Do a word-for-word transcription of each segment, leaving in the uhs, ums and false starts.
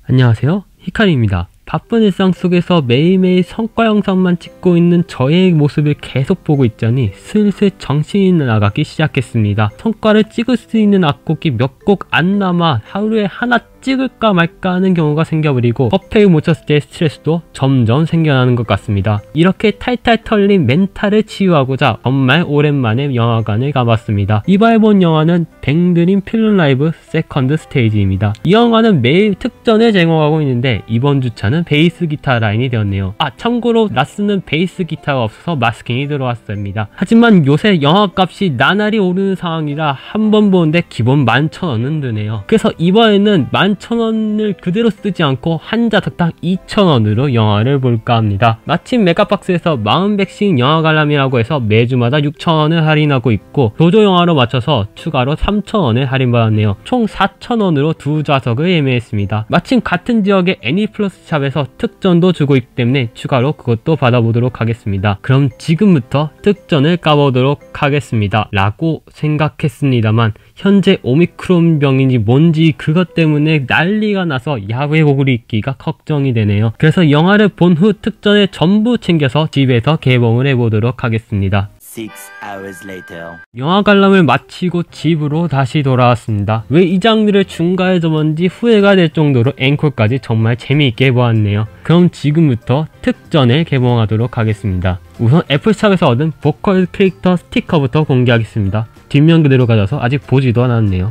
안녕하세요, 히카리입니다. 바쁜 일상 속에서 매일매일 성과 영상만 찍고 있는 저의 모습을 계속 보고 있자니 슬슬 정신이 나가기 시작했습니다. 성과를 찍을 수 있는 악곡이 몇 곡 안 남아 하루에 하나 찍을까 말까 하는 경우가 생겨버리고 퍼펙트 못 쳤을 때의 스트레스도 점점 생겨나는 것 같습니다. 이렇게 탈탈 털린 멘탈을 치유하고자 정말 오랜만에 영화관을 가봤습니다. 이번에 본 영화는 뱅드림 필름 라이브 세컨드 스테이지입니다. 이 영화는 매일 특전을 제공하고 있는데 이번 주차는 베이스 기타 라인이 되었네요. 아, 참고로 라스는 베이스 기타가 없어서 마스킹이 들어왔습니다. 하지만 요새 영화값이 나날이 오르는 상황이라 한 번 보는데 기본 만 천 원은 드네요. 그래서 이번에는 만 천 원을 그대로 쓰지 않고 한 좌석당 이천 원으로 영화를 볼까 합니다. 마침 메가박스에서 마흔백씩 영화 관람이라고 해서 매주마다 육천 원을 할인하고 있고 조조 영화로 맞춰서 추가로 삼천 원을 할인받았네요. 총 사천 원으로 두 좌석을 예매했습니다. 마침 같은 지역의 애니플러스 샵에서 특전도 주고 있기 때문에 추가로 그것도 받아보도록 하겠습니다. 그럼 지금부터 특전을 까보도록 하겠습니다. 라고 생각했습니다만 현재 오미크론 병인지 뭔지 그것 때문에 난리가 나서 야외 곡을 읽기가 걱정이 되네요. 그래서 영화를 본 후 특전을 전부 챙겨서 집에서 개봉을 해보도록 하겠습니다. six hours later. 영화 관람을 마치고 집으로 다시 돌아왔습니다. 왜 이 장르를 중간에 접었는지 후회가 될 정도로 앵콜까지 정말 재미있게 보았네요. 그럼 지금부터 특전을 개봉하도록 하겠습니다. 우선 애플샵에서 얻은 보컬 캐릭터 스티커부터 공개하겠습니다. 뒷면 그대로 가져서 아직 보지도 않았네요.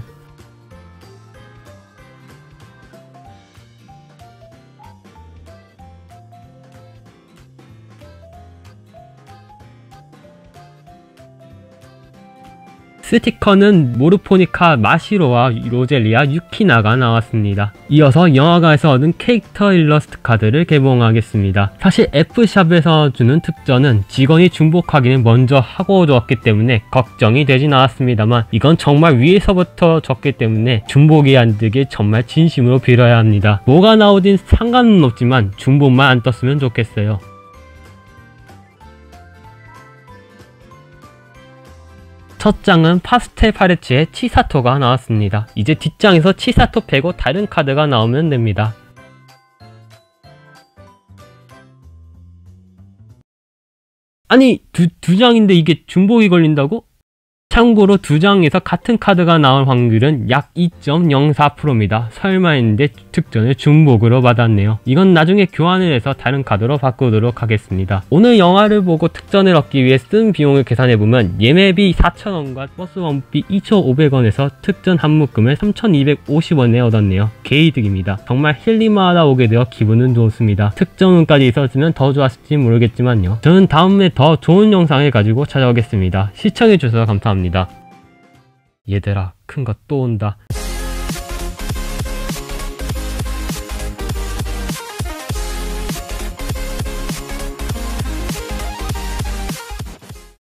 스티커는 모르포니카 마시로와 로젤리아 유키나가 나왔습니다. 이어서 영화관에서 얻은 캐릭터 일러스트 카드를 개봉하겠습니다. 사실 애플샵에서 주는 특전은 직원이 중복하기는 먼저 하고 줬기 때문에 걱정이 되진 않았습니다만 이건 정말 위에서부터 줬기 때문에 중복이 안 되길 정말 진심으로 빌어야 합니다. 뭐가 나오든 상관은 없지만 중복만 안 떴으면 좋겠어요. 첫 장은 파스텔 파레츠의 치사토가 나왔습니다. 이제 뒷장에서 치사토 빼고 다른 카드가 나오면 됩니다. 아니 두, 두 장인데 이게 중복이 걸린다고? 참고로 두 장에서 같은 카드가 나올 확률은 약 이 점 영사 퍼센트입니다. 설마 했는데 특전을 중복으로 받았네요. 이건 나중에 교환을 해서 다른 카드로 바꾸도록 하겠습니다. 오늘 영화를 보고 특전을 얻기 위해 쓴 비용을 계산해보면 예매비 사천 원과 버스 원비 이천오백 원에서 특전 한 묶음을 삼천이백오십 원에 얻었네요. 개이득입니다. 정말 힐링하다 오게 되어 기분은 좋습니다. 특전운까지 있었으면 더 좋았을지 모르겠지만요. 저는 다음에 더 좋은 영상을 가지고 찾아오겠습니다. 시청해주셔서 감사합니다. 얘들아, 큰 거 또 온다.